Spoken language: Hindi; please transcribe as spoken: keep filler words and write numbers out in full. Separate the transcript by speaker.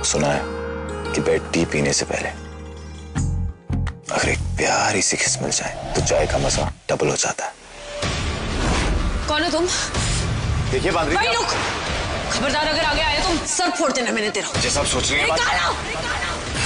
Speaker 1: सुना है कि बेड टी पीने से पहले अगर एक प्यारी सी किस मिल जाए तो चाय का मजा डबल हो जाता है।
Speaker 2: कौन हो तुम?
Speaker 1: देखिए बांद्री,
Speaker 2: भाई रुक, खबरदार अगर आगे आया तो सर फोड़ देना मैंने तेरा।
Speaker 1: जैसा आप सोच रही हैं।